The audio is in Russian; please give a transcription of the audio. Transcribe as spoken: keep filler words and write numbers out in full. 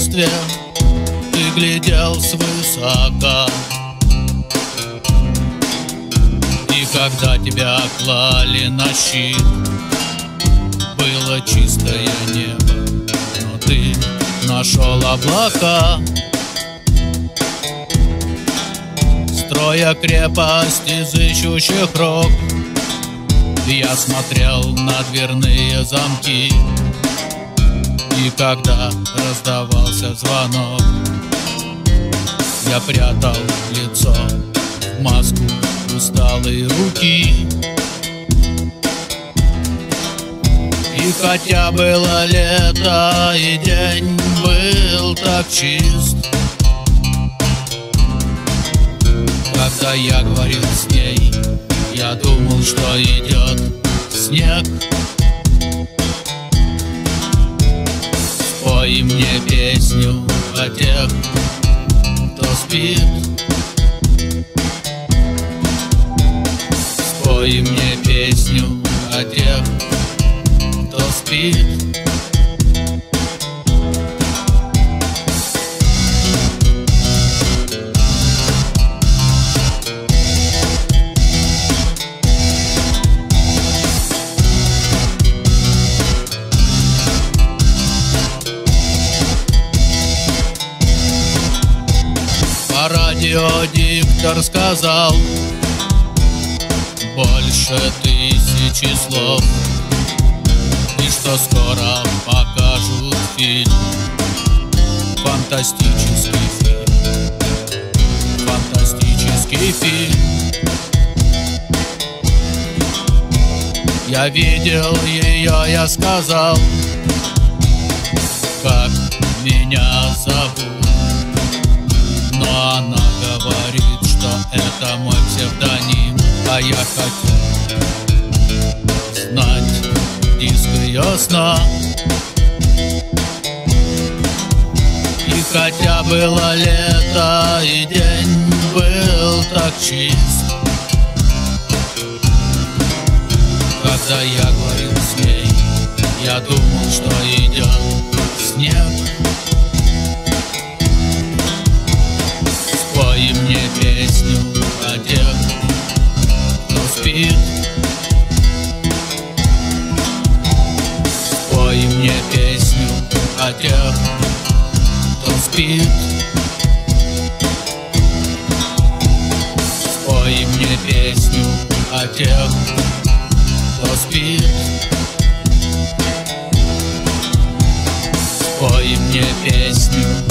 детстве ты глядел свысока, и когда тебя клали на щит, было чистое небо, но ты нашел облака. Строя крепость из ищущих рог, я смотрел на дверные замки, и когда раздавался звонок, я прятал лицо в маску усталой руки. И хотя было лето, и день был так чист, когда я говорил с ней, я думал, что идет снег. Спой мне песню о тех, кто спит. Спой мне песню о тех, кто спит. По радио диктор сказал больше тысячи слов, и что скоро покажут фильм, фантастический фильм, фантастический фильм. Я видел ее, я сказал, как меня зовут, но она говорит, что это мой псевдоним, а я хотел знать диск ее сна. И хотя было лето, и день был так чист, когда я говорил с ней, я думал, что идет снег. Спой мне песню о тех, кто спит. Спой мне песню о тех, кто спит. Спой мне песню о тех, кто спит. Спой мне песню